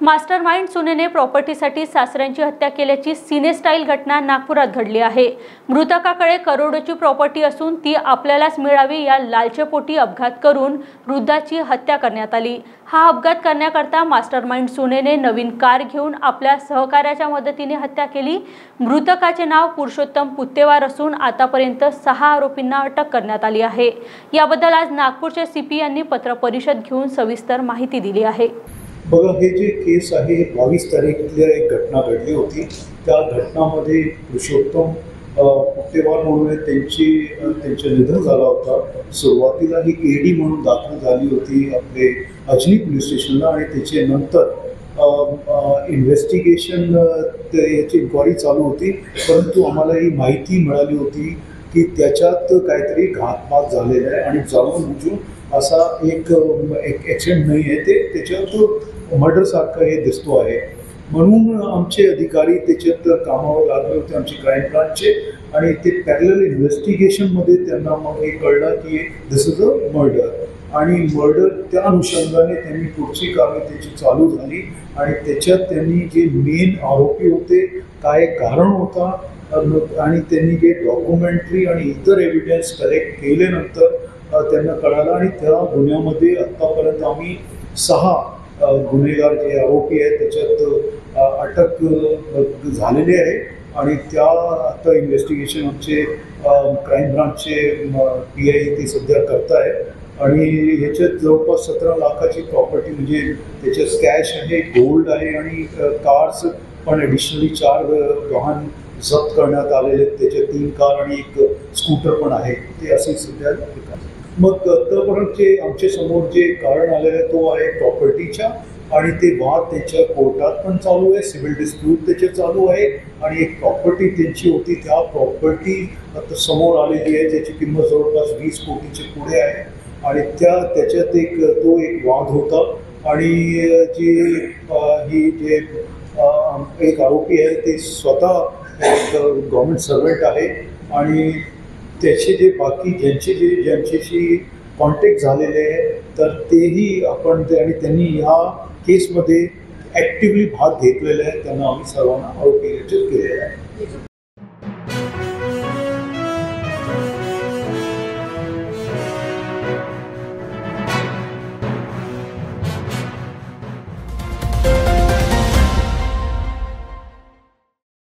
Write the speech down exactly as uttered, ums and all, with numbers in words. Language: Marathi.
मास्टरमाइंड सुनेने प्रॉपर्टीसाठी सासऱ्यांची हत्या केल्याची सिने स्टाईल घटना नागपुरात घडली आहे। मृतकाकडे करोडोची प्रॉपर्टी असून ती आपल्यालाच मिळावी या लालचेपोटी अपघात करून वृद्धाची हत्या करण्यात आली। हा अपघात करण्याकरता मास्टरमाइंड सुनेने नवीन कार घेऊन आपल्या सहकार्याच्या मदतीने हत्या केली। मृतकाचे नाव पुरुषोत्तम पुत्तेवार असून आतापर्यंत सहा आरोपींना अटक करण्यात आली आहे। याबद्दल आज नागपूरचे सीपी यांनी पत्रपरिषद घेऊन सविस्तर माहिती दिली आहे। बघा, हे जे केस आहे हे बावीस तारीखला एक घटना घडली होती। त्या घटनामध्ये पुरुषोत्तम पुत्तेवार म्हणून त्यांची त्यांचं निधन झालं होता। सुरुवातीला ही एडी म्हणून दाखल झाली होती आपले अजनी पोलीस स्टेशनला आणि त्याचे नंतर इन्व्हेस्टिगेशन याची इन्क्वायरी चालू होती, परंतु आम्हाला ही माहिती मिळाली होती की त्याच्यात काहीतरी घातपात झालेला आहे आणि जाणून बुजून असा एक ॲक्सिडेंट नाही आहे, ते त्याच्यात मर्डरसारखं हे दिसतो आहे। म्हणून आमचे अधिकारी त्याच्यात कामावर लागले होते, आमचे क्राईम ब्रांचचे, आणि ते पॅरलल इन्व्हेस्टिगेशनमध्ये त्यांना मग हे कळलं की दिस इज अ मर्डर आणि मर्डर त्या अनुषंगाने त्यांनी पुढची कामे त्याची चालू झाली आणि त्याच्यात त्यांनी जे मेन आरोपी होते, काय कारण होता आणि त्यांनी जे डॉक्युमेंटरी आणि इतर एव्हिडन्स कलेक्ट केल्यानंतर त्यांना कळालं आणि त्या गुन्ह्यामध्ये आत्तापर्यंत आम्ही सहा गुन्हेगार जे आरोपी आहेत त्याच्यात अटक झालेली आहे आणि त्या आता इन्व्हेस्टिगेशन आमचे क्राईम ब्रांचचे पी आय ते सध्या करत आहे आणि ह्याच्यात जवळपास सतरा लाखाची प्रॉपर्टी म्हणजे त्याच्यात कॅश आहे, गोल्ड आहे आणि कार्स पण ॲडिशनली चार वाहन जप्त करण्यात आलेले आहेत। त्याच्यात तीन कार आणि एक स्कूटर पण आहे, ते असे सध्या। मग आतापर्यंतचे आमच्या समोर जे कारण आलेलं आहे तो आहे प्रॉपर्टीच्या आणि ते वाद त्याच्या कोर्टात पण चालू आहे, सिव्हिल डिस्प्यूट त्याचे चालू आहे आणि एक प्रॉपर्टी त्यांची होती त्या प्रॉपर्टी आता समोर आलेली आहे, त्याची किंमत जवळपास वीस कोटीच्या पुढे आहे आणि त्या त्याच्यात एक तो एक वाद होता आणि जे ही जे एक आरोपी आहे ते स्वतः एक गव्हर्नमेंट सर्वंट आहे आणि त्याचे जे बाकी ज्यांचे जे ज्यांच्याशी कॉन्टॅक्ट झालेले आहे तर तेही आपण ते आणि त्यांनी ह्या केसमध्ये ॲक्टिव्हली भाग घेतलेला आहे, त्यांना आम्ही सर्वांना आरोपी केलेला आहे।